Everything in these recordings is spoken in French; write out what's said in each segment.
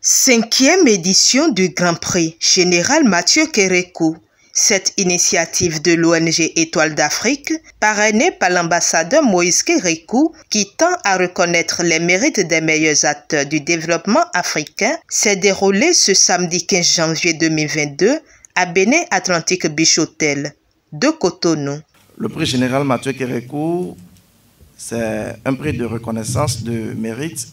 5e édition du Grand Prix Général Mathieu Kérékou. Cette initiative de l'ONG Étoile d'Afrique, parrainée par l'ambassadeur Moïse Kérékou, qui tend à reconnaître les mérites des meilleurs acteurs du développement africain, s'est déroulée ce samedi 15 janvier 2022 à Bénin Atlantic Beach Hotel de Cotonou. Le prix Général Mathieu Kérékou, c'est un prix de reconnaissance de mérite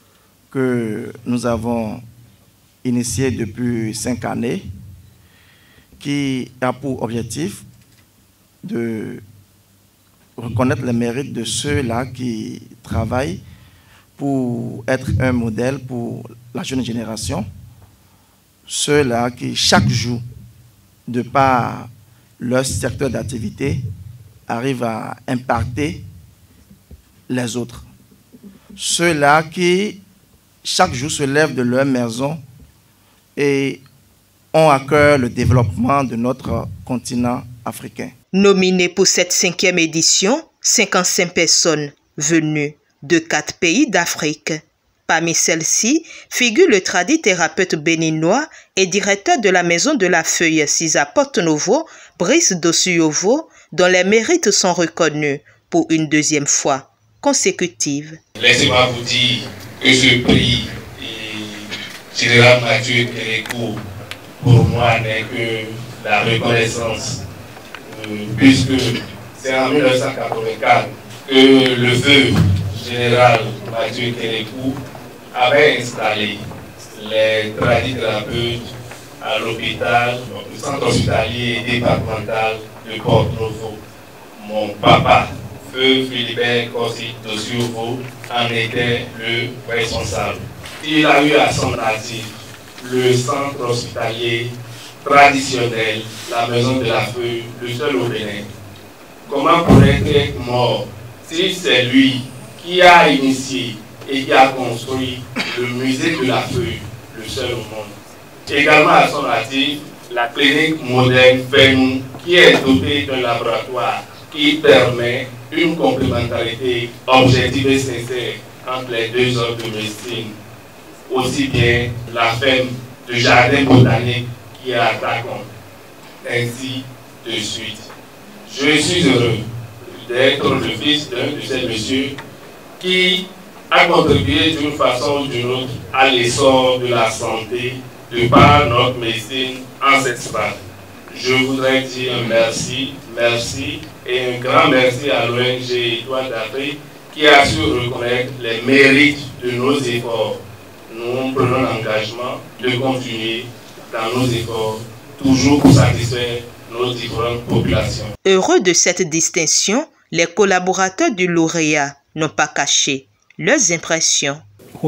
que nous avons initié depuis 5 années, qui a pour objectif de reconnaître les mérites de ceux-là qui travaillent pour être un modèle pour la jeune génération, ceux-là qui, chaque jour, de par leur secteur d'activité, arrivent à impacter les autres. Ceux-là qui, chaque jour, se lèvent de leur maison et ont à cœur le développement de notre continent africain. Nominées pour cette 5e édition, 55 personnes venues de 4 pays d'Afrique. Parmi celles-ci figure le tradithérapeute béninois et directeur de la Maison de la Feuille Cisa Porto Novo, Brice Dossuyovo, dont les mérites sont reconnus pour une 2e fois consécutive. Laissez-moi vous dire que ce prix Général Mathieu Kérékou, pour moi, n'est que la reconnaissance, puisque c'est en 1984 que le feu Général Mathieu Kérékou avait installé les tradithérapeutes à l'hôpital, le centre hospitalier départemental de Porto Novo. Mon papa, feu Philibert Kossi Dossuyovo, en était le responsable. Il a eu à son actif le centre hospitalier traditionnel, la Maison de la Feuille, le seul au Bénin. Comment pourrait-il être mort si c'est lui qui a initié et qui a construit le musée de la Feuille, le seul au monde? Également à son actif, la clinique moderne FENU, qui est dotée d'un laboratoire qui permet une complémentarité objective et sincère entre les 2 ordres de médecine, aussi bien la ferme de jardin botanique qui est à Tacon, ainsi de suite. Je suis heureux d'être le fils d'un de ces messieurs qui a contribué d'une façon ou d'une autre à l'essor de la santé de par notre médecine ancestrale. Je voudrais dire un merci et un grand merci à l'ONG Étoile d'Afrique qui a su reconnaître les mérites de nos efforts. Nous prenons l'engagement de continuer dans nos efforts, toujours pour satisfaire nos différentes populations. Heureux de cette distinction, les collaborateurs du lauréat n'ont pas caché leurs impressions.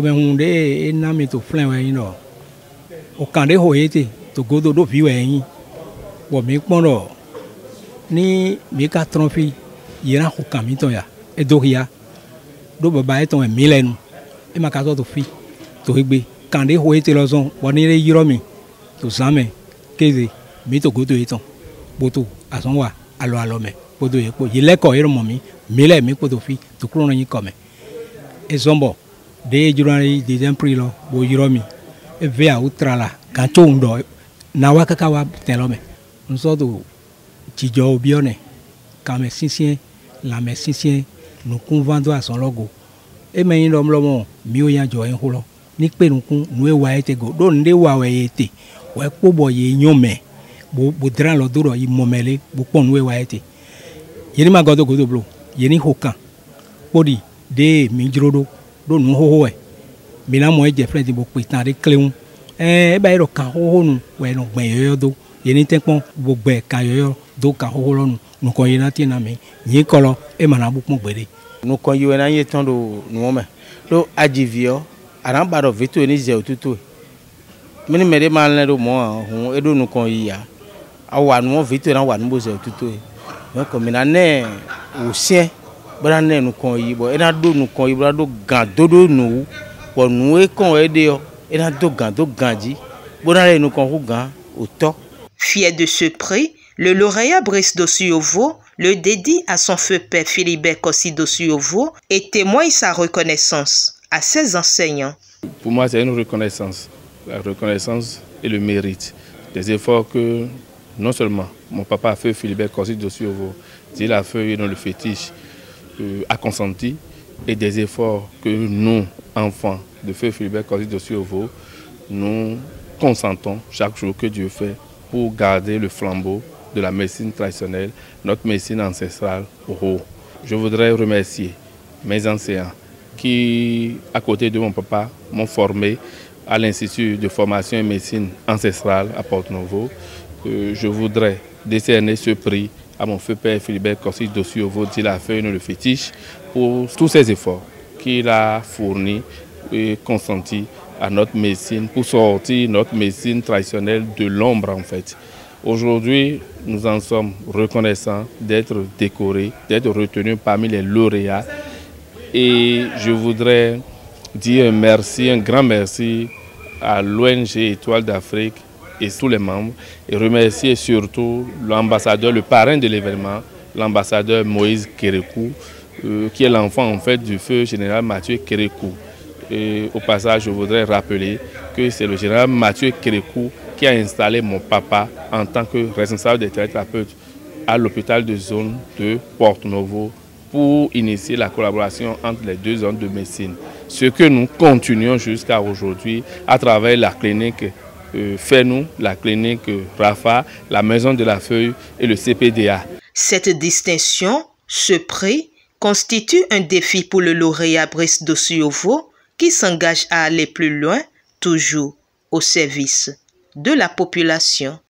Tohigbe kande hoete lozon wanire yiromi to zame keze mi to goto eton boto asonwa alo me bodo epo yileko iromomi mile mi poto fi to krono yin come ezombo de jurani de prix lo bo yiromi e vea utrala kan to ndo na wakaka wa telome nso do tijo obione kame sinsien la me sinsien no convando a son logo e me yin lomo mi o yan jo en holo ni penukun nuwe wa ete go do nde wa we ete we pobo ye nyome bo dran lo duro yi momele bo pon nuwe wa ete yeni ma godo blo yeni hokan podi de mi jrodo do nu ho we mi na mo eje friend bo pe tan de kleun e ba iro kan ho nu we no gben yoyo do yeni tenpon bo gbe kan yoyo do kan ho lo nu ko yena ti na mi yin kolo e ma na bu pon gbede nu ko yi we na yin tan do nu mo do ajivio arambaro veto ni ze otutu mini mere malne do mo hun edo nu kon ya awa nu veto na wa nu bo ze otutu me ko mi na ne o sien bra ne nu kon yi bo ena do nu kon yi bra do gan dodo nu wo nu e kon e de yo ena do ganji bo na le nu kon hu gan oto. Fier de ce prix, le lauréat Brice Dossuyovo le dédie à son feu père Philibert Kossi Dossuyovo et témoigne sa reconnaissance à ses enseignants. Pour moi, c'est une reconnaissance la reconnaissance et le mérite des efforts que non seulement mon papa Feu Philibert Kosi Dosuovo, dit la feuille dans le fétiche, a consenti, et des efforts que nous, enfants de Feu Philibert Kosi Dosuovo, nous consentons chaque jour que Dieu fait pour garder le flambeau de la médecine traditionnelle, notre médecine ancestrale haut. Je voudrais remercier mes enseignants qui, à côté de mon papa, m'ont formé à l'Institut de formation et médecine ancestrale à Porto-Novo. Je voudrais décerner ce prix à mon feu père Philibert Kosi Dosuovo, dit la feuille le fétiche, pour tous ses efforts qu'il a fournis et consentis à notre médecine, pour sortir notre médecine traditionnelle de l'ombre en fait. Aujourd'hui, nous en sommes reconnaissants d'être décorés, d'être retenus parmi les lauréats. Et je voudrais dire un merci, un grand merci à l'ONG Étoile d'Afrique et tous les membres, et remercier surtout l'ambassadeur, le parrain de l'événement, l'ambassadeur Moïse Kérékou, qui est l'enfant en fait du feu général Mathieu Kérékou. Et au passage, je voudrais rappeler que c'est le général Mathieu Kérékou qui a installé mon papa en tant que responsable des thérapeutes à l'hôpital de zone de Porto-Novo pour initier la collaboration entre les deux zones de médecine. Ce que nous continuons jusqu'à aujourd'hui à travers la clinique FENU, la clinique RAFA, la Maison de la Feuille et le CPDA. Cette distinction, ce prix, constitue un défi pour le lauréat Brice Dosuovo qui s'engage à aller plus loin, toujours au service de la population.